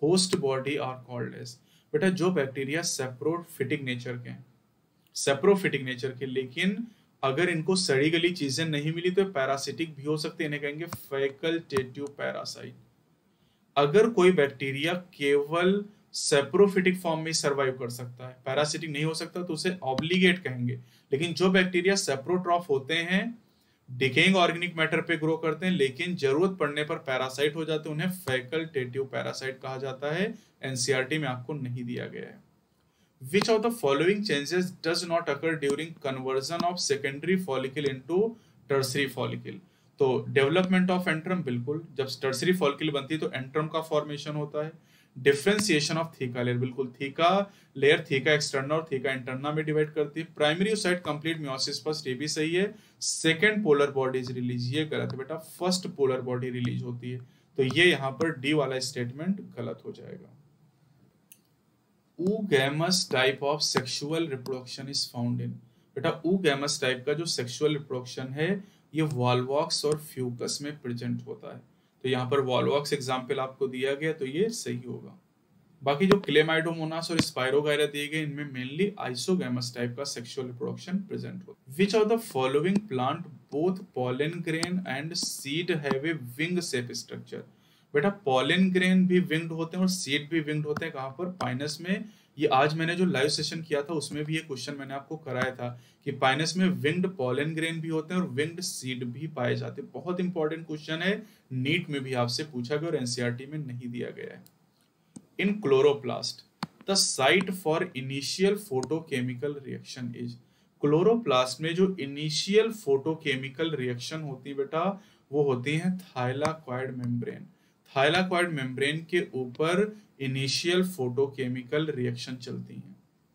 host body are called as. बेटा जो बैक्टीरिया सेप्रोफिटिक नेचर के हैं, सेप्रोफिटिक नेचर के, लेकिन अगर इनको सड़ी गली चीजें नहीं मिली तो पैरासिटिक भी हो सकते हैं, इन्हें कहेंगे फैकल्टेटिव पैरासाइट। अगर कोई बैक्टीरिया केवल सेप्रोफिटिक फॉर्म में सर्वाइव कर सकता है, पैरासिटिक नहीं हो सकता, तो उसे ऑब्लिगेट कहेंगे। लेकिन जो बैक्टीरिया सेप्रोट्रॉफ होते हैं, डिकेइंग ऑर्गेनिक मैटर पे ग्रो करते हैं, लेकिन जरूरत पड़ने पर पैरासाइट हो जाते हैं, उन्हें फैकल्टेटिव पैरासाइट कहा जाता है। एनसीईआरटी में आपको नहीं दिया गया है। Which of the following changes does not occur during conversion of secondary follicle into tertiary follicle? तो डेवलपमेंट ऑफ एंट्रम, बिल्कुल, जब टर्सरी फॉलिकल बनती है तो एंट्रम का फॉर्मेशन होता है। डिफरेंशिएशन ऑफ थीका लेयर, बिल्कुल, थीका लेयर थीका एक्सटर्ना और थीका इंटरना में डिवाइड करती है। Primary site complete meiosis first, ये भी सही है। सेकेंड पोलर बॉडीज रिलीज, ये गलत है बेटा, फर्स्ट पोलर बॉडी रिलीज होती है, तो ये यहाँ पर डी वाला स्टेटमेंट गलत हो जाएगा। oogamous type of sexual reproduction is found in, बेटा oogamous टाइप का जो सेक्सुअल रिप्रोडक्शन है ये वॉल्वॉक्स और फ्यूकस में प्रेजेंट होता है, तो यहाँ पर वॉल्वॉक्स एग्जाम्पल आपको दिया गया, तो ये सही होगा। बाकी जो क्लेमाइडोमोनास और स्पाइरोगायरा दिए गए, इनमें मेनली आइसोगैमस टाइप का सेक्सुअल रिप्रोडक्शन प्रेजेंट होता है। Which of the following plant both pollen grain and seed have a wing shape structure? बेटा पॉलन ग्रेन भी विंग्ड होते हैं और सीड भी विंग्ड होते हैं। कहाँ पर? पाइनस में। ये आज मैंने जो लाइव सेशन किया था उसमें भी ये क्वेश्चन मैंने आपको कराया था कि पाइनस में विंग्ड पॉलन ग्रेन भी होते हैं और विंग्ड सीड भी पाए जाते हैं। बहुत इंपॉर्टेंट क्वेश्चन है, नीट में भी आपसे पूछा गया और एनसीईआरटी में नहीं दिया गया है। In chloroplast the site for initial photochemical reaction is, chloroplast में जो इनिशियल फोटोकेमिकल रिएक्शन होती है बेटा वो होती है थाइलाकॉइड मेम्ब्रेन। थाइलाकॉइड मेम्ब्रेन के ऊपर इनिशियल फोटोकेमिकल रिएक्शन चलती हैं।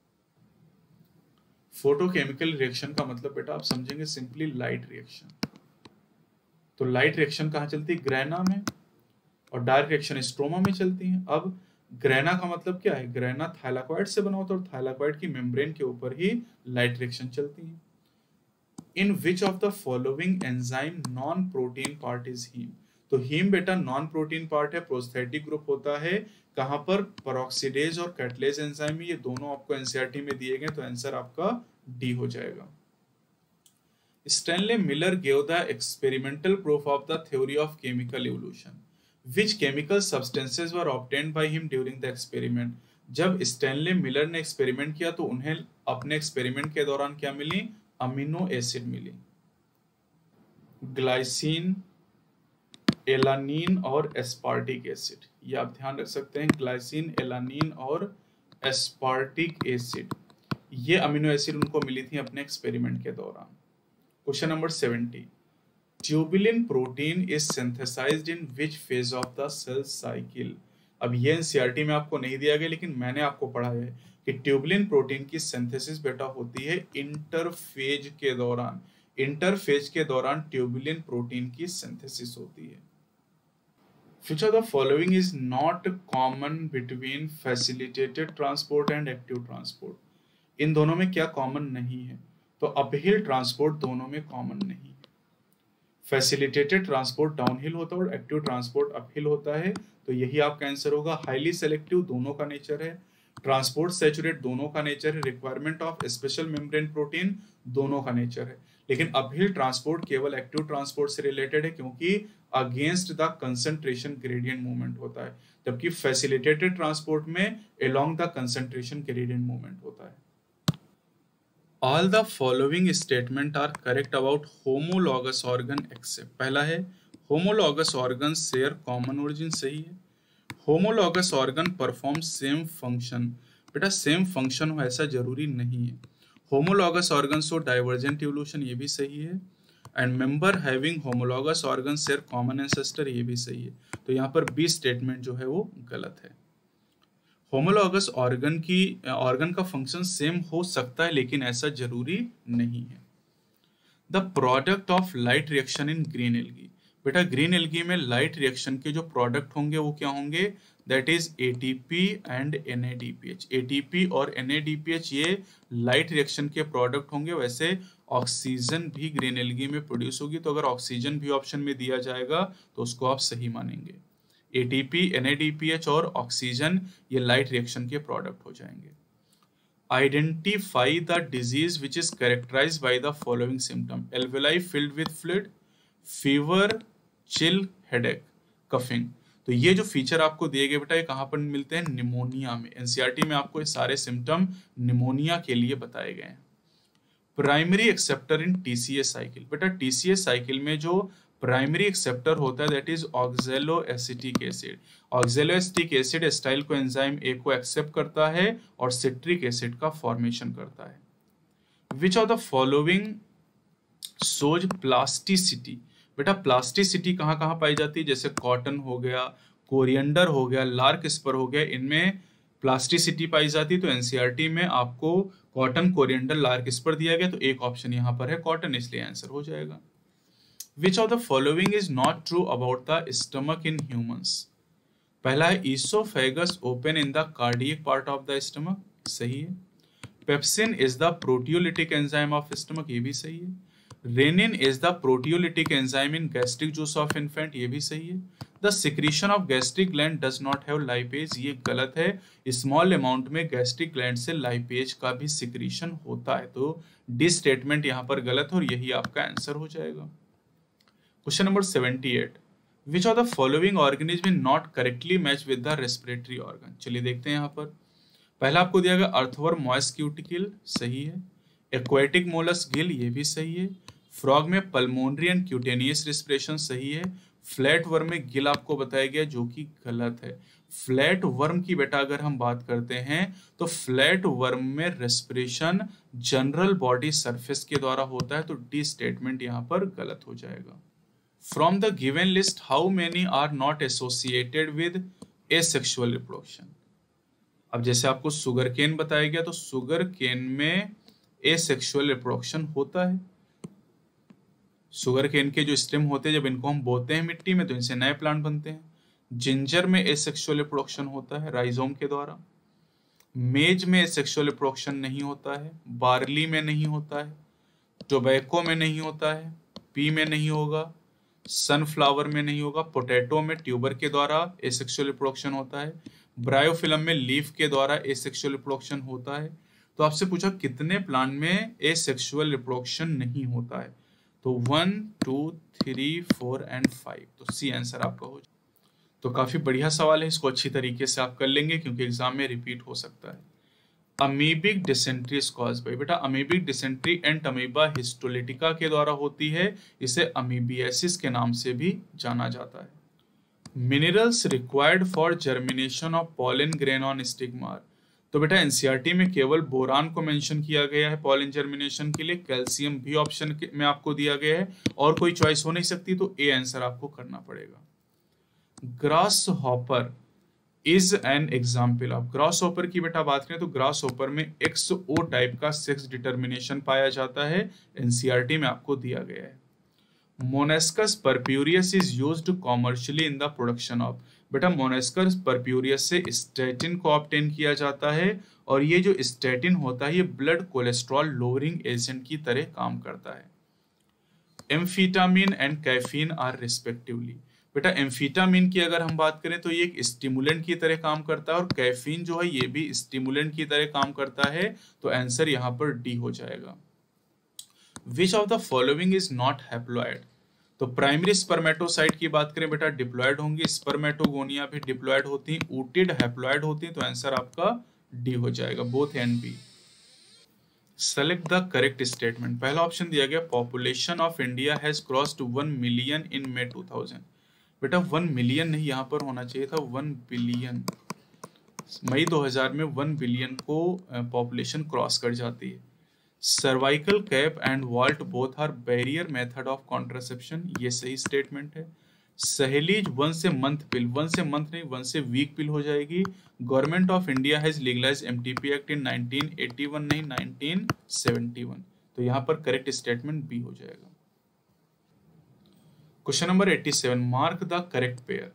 फोटोकेमिकल रिएक्शन का मतलब बेटा आप समझेंगे सिंपली लाइट रिएक्शन। तो लाइट रिएक्शन कहाँ चलती है? ग्रेना में, और डार्क रिएक्शन स्ट्रोमा में चलती है। अब ग्रेना का मतलब क्या है? ग्रेना थाइलाकॉइड से बना होता है और थाइलाकॉइड की मेम्ब्रेन के ऊपर ही लाइट रिएक्शन चलती है। In which of the following enzyme non protein part is heme? तो हीम बेटा नॉन प्रोटीन पार्ट है, प्रोस्थेटिक ग्रुप होता है। कहां पर? पेरोक्सीडेज और कैटलेज एंजाइम, ये दोनों आपको एनसीईआरटी में दिए गए, तो आंसर आपका डी हो जाएगा। Stanley Miller gave the experimental proof of the theory of chemical evolution. Which chemical substances were obtained by him during the experiment? जब स्टैनले मिलर ने एक्सपेरिमेंट किया तो उन्हें अपने एक्सपेरिमेंट के दौरान क्या मिली? अमीनो एसिड मिली, ग्लाइसिन, एलानीन और एस्पार्टिक एसिड। ये आप ध्यान रख सकते हैं, ग्लाइसिन, एलानीन और एस्पार्टिक एसिड, ये अमीनो एसिड उनको मिली थी अपने एक्सपेरिमेंट के दौरान। Question number seventy, tubulin protein is synthesized in which phase of the cell cycle? अब ये एनसीईआरटी में आपको नहीं दिया गया, लेकिन मैंने आपको पढ़ाया है कि ट्यूबुलिन प्रोटीन की सिंथेसिस बेटा होती है इंटरफेज के दौरान। इंटरफेज के दौरान ट्यूबुलिन प्रोटीन की सिंथेसिस होती है। Which of the following is not common between facilitated transport and active transport? इन दोनों में क्या कॉमन नहीं है? तो अपहिल ट्रांसपोर्ट दोनों में कॉमन नहीं है। फैसिलिटेटेड ट्रांसपोर्ट डाउनहिल होता है और एक्टिव ट्रांसपोर्ट अपहिल होता है, तो यही आपका आंसर होगा। हाईली सेलेक्टिव दोनों का नेचर है, ट्रांसपोर्ट सैचुरेट दोनों का नेचर है, requirement of special membrane protein दोनों का नेचर है। लेकिन अपहिल ट्रांसपोर्ट केवल एक्टिव ट्रांसपोर्ट से रिलेटेड है, क्योंकि against the concentration gradient movement होता है, जबकि फैसिलिटेटेड ट्रांसपोर्ट में along the concentration gradient movement होता है। All the following statement are correct about homologous organ except. पहला है homologous organ share common origin, सही है। Homologous organ perform same function, बेटा सेम फंक्शन हो ऐसा जरूरी नहीं है। Homologous organ show divergent evolution, ये भी सही है। And member having homologous organ share common ancestor, ये भी सही है। तो यहाँ पर बी स्टेटमेंट जो है वो गलत है। होमोलॉगस ऑर्गन की ऑर्गन का फंक्शन सेम हो सकता है, लेकिन ऐसा जरूरी नहीं है। The product of light reaction in green algae, बेटा ग्रीन एल्गी में लाइट रिएक्शन के जो प्रोडक्ट होंगे वो क्या होंगे? That is ATP and NADPH. ATP और एनएडीपीएच ये लाइट रिएक्शन के प्रोडक्ट होंगे। वैसे ऑक्सीजन भी ग्रीन एल्गी में प्रोड्यूस होगी, तो अगर ऑक्सीजन भी ऑप्शन में दिया जाएगा तो उसको आप सही मानेंगे। एटीपी, एनएडीपीएच और ऑक्सीजन ये लाइट रिएक्शन के प्रोडक्ट हो जाएंगे। Identify the disease which is characterized by the following symptom, alveoli filled with fluid, fever, chill, headache, coughing. तो ये जो फीचर आपको दिए गए बेटा ये कहाँ पर मिलते हैं? निमोनिया में। एनसीईआरटी में आपको ये सारे सिम्टम निमोनिया के लिए बताए गए हैं। Primary acceptor in TCS cycle, बेटा टीसीएस साइकिल में जो प्राइमरी एक्सेप्टर होता है that is oxaloacetic acid. Oxaloacetic acid acetyl coenzyme A को एक्सेप्ट करता है और सिट्रिक एसिड का फॉर्मेशन करता है। Which of the following shows plasticity, बेटा प्लास्टिसिटी कहाँ कहाँ पाई जाती है? जैसे कॉटन हो गया, कोरिएंडर हो गया, लार्क स्पर हो गया, इनमें प्लास्टिसिटी पाई जाती है। तो एनसीईआरटी में आपको कॉटन, कोरिएंडर, लार्क स्पर दिया गया, तो एक ऑप्शन यहाँ पर है कॉटन, इसलिए आंसर हो जाएगा। Which of the following is not true about the stomach in humans? पहला है oesophagus open in the cardiac part of the stomach, सही है। Pepsin is the proteolytic enzyme of stomach, ये भी सही है। Rennin is the proteolytic enzyme in gastric juice of infant, ये भी सही है। The secretion of gastric gland does not have lipase, ये गलत है। स्मॉल अमाउंट में गैस्ट्रिक ग्लैंड से लाइपेज का भी सिक्रीशन होता है, तो डी स्टेटमेंट यहाँ पर गलत है और यही आपका आंसर हो जाएगा। Question number seventy eight, which of the following organism not correctly match with the respiratory organ? चलिए देखते हैं यहाँ पर। पहला आपको दिया गया अर्थवर्म मॉइस्ट क्यूटिकल, सही है। एक्वेटिक मोलस गिल, ये भी सही है। फ्रॉग में पल्मोनरी एंड क्यूटेनियस रेस्पिरेशन, सही है। फ्लैट वर्म में गिल आपको बताया गया जो कि गलत है। फ्लैट वर्म की बेटा अगर हम बात करते हैं तो फ्लैट वर्म में रेस्पिरेशन जनरल बॉडी सरफेस के द्वारा होता है, तो डी स्टेटमेंट यहाँ पर गलत हो जाएगा। From the given list how many are not associated with asexual reproduction? अब जैसे आपको सुगर केन बताया गया, तो सुगर केन में एसेक्सुअल रिप्रोडक्शन होता है। शुगर केन के जो स्टेम होते हैं जब इनको हम बोते हैं मिट्टी में तो इनसे नए प्लांट बनते हैं। जिंजर में एसेक्सुअल रिप्रोडक्शन होता है राइजोम के द्वारा। मेज में एसेक्सुअल रिप्रोडक्शन नहीं होता है। बार्ली में नहीं होता है। टोबैको में नहीं होता है। पी में नहीं होगा। सनफ्लावर में नहीं होगा। पोटैटो में ट्यूबर के द्वारा एसेक्सुअल रिप्रोडक्शन होता है। ब्रायोफिलम में लीफ के द्वारा एसेक्सुअल रिप्रोडक्शन होता है। तो आपसे पूछा कितने प्लांट में एसेक्सुअल रिप्रोडक्शन नहीं होता है, तो one, two, three, four and five, तो सी आंसर आपका हो जाए। तो काफी बढ़िया सवाल है, इसको अच्छी तरीके से आप कर लेंगे क्योंकि एग्जाम में रिपीट हो सकता है। Amoebic dysentery is caused by, बेटा amoebic dysentery Entamoeba histolytica के द्वारा होती है, इसे अमीबियासिस के नाम से भी जाना जाता है। Minerals required for germination of pollen grain on stigma, तो बेटा एनसीईआरटी में केवल बोरान को मेंशन किया गया है पॉलन जर्मिनेशन के लिए, कैल्शियम भी ऑप्शन में आपको दिया गया है और कोई चॉइस हो नहीं सकती, तो ए आंसर आपको करना पड़ेगा। Grasshopper is an example of, grasshopper की बेटा बात करें तो ग्रास हॉपर में एक्स ओ टाइप का सेक्स डिटर्मिनेशन पाया जाता है, एनसीईआरटी में आपको दिया गया है। Monascus purpureus is used commercially in the production of, बेटा मोनेस्कस परप्यूरियस से स्टैटिन को ऑब्टेन किया जाता है और ये जो स्टैटिन होता है ये ब्लड कोलेस्ट्रॉल लोअरिंग एजेंट की तरह काम करता है। Amphetamine and caffeine are respectively, बेटा एम्फीटामिन की अगर हम बात करें तो ये एक स्टिमुलेंट की तरह काम करता है और कैफीन जो है ये भी स्टिमुलेंट की तरह काम करता है, तो आंसर यहाँ पर डी हो जाएगा। Which of the following is not haploid, तो प्राइमरी स्पर्मेटोसाइट की बात करें बेटा डिप्लॉयड होंगी, स्पर्मेटोगोनिया भी डिप्लॉयड होती हैं, ऊटिड हैप्लॉयड होती हैं, तो आंसर आपका डी हो जाएगा, both and B. Select the correct statement, पहला ऑप्शन दिया गया population of India has crossed one million in May two thousand, बेटा वन मिलियन नहीं यहाँ पर होना चाहिए था वन बिलियन, मई दो हज़ार में वन बिलियन को पॉपुलेशन क्रॉस कर जाती है। Cervical cap and vault both are barrier method of contraception, ये सही स्टेटमेंट है। सहेलीज once a month pill, once a month नहीं वन से वीक पिल हो जाएगी। Government of India has legalise MTP act in nineteen eighty one नहीं nineteen seventy one, तो यहाँ पर करेक्ट स्टेटमेंट बी हो जाएगा। Question number eighty seven, mark the correct pair,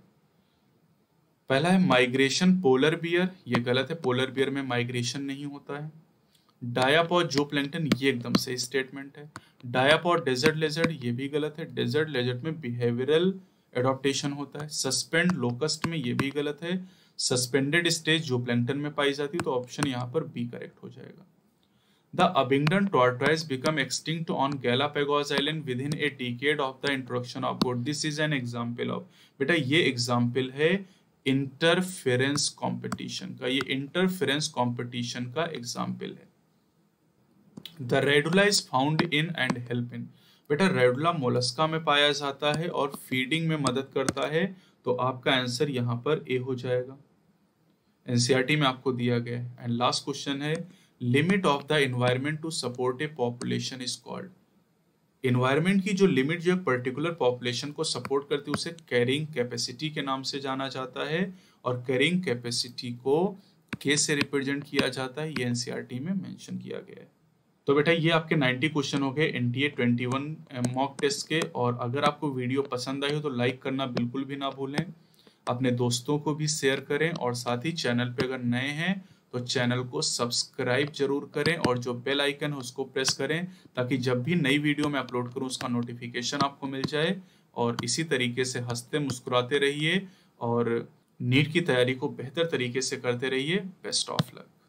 पहला है माइग्रेशन पोलर बियर, ये गलत है, पोलर बियर में माइग्रेशन नहीं होता है। डायापॉड जो प्लैंक्टन, ये एकदम सही स्टेटमेंट है। डायापॉड डेजर्ट लेजर्ड, ये भी गलत है, डेजर्ट लेजर्ड में बिहेवियरल एडॉप्टेशन होता है। सस्पेंड लोकस्ट में ये भी गलत है। सस्पेंडेड स्टेज जो प्लैंक्टन में पाई जाती है, तो ऑप्शन यहाँ पर बी करेक्ट हो जाएगा। The Abingdon tortoise became extinct on Galapagos Island within a decade of the introduction of boat. This is an example of, बेटा ये एग्जाम्पल है इंटरफेरेंस कंपटीशन का, ये इंटरफेरेंस कंपटीशन का एग्जाम्पल है। The Radula is found in and help in, बेटा radula Mollusca में पाया जाता है और फीडिंग में मदद करता है, तो आपका आंसर यहाँ पर ए हो जाएगा। एनसीईआरटी में आपको दिया गया है। एंड लास्ट क्वेश्चन है, limit of the environment to support a population is called. Environment की जो लिमिट जो एक पर्टिकुलर पॉपुलेशन को सपोर्ट करती है उसे कैरिंग कैपेसिटी के नाम से जाना जाता है, और कैरिंग कैपेसिटी को के से रिप्रेजेंट किया जाता है, ये एनसीईआरटी में मेंशन किया गया है। तो बेटा ये आपके नब्बे क्वेश्चन हो गए एनटीए इक्कीस मॉक टेस्ट के। और अगर आपको वीडियो पसंद आई हो तो लाइक करना बिल्कुल भी ना भूलें, अपने दोस्तों को भी शेयर करें, और साथ ही चैनल पे अगर नए हैं तो चैनल को सब्सक्राइब जरूर करें और जो बेल आइकन है उसको प्रेस करें, ताकि जब भी नई वीडियो मैं अपलोड करूं उसका नोटिफिकेशन आपको मिल जाए। और इसी तरीके से हंसते मुस्कुराते रहिए और नीट की तैयारी को बेहतर तरीके से करते रहिए। Best of luck.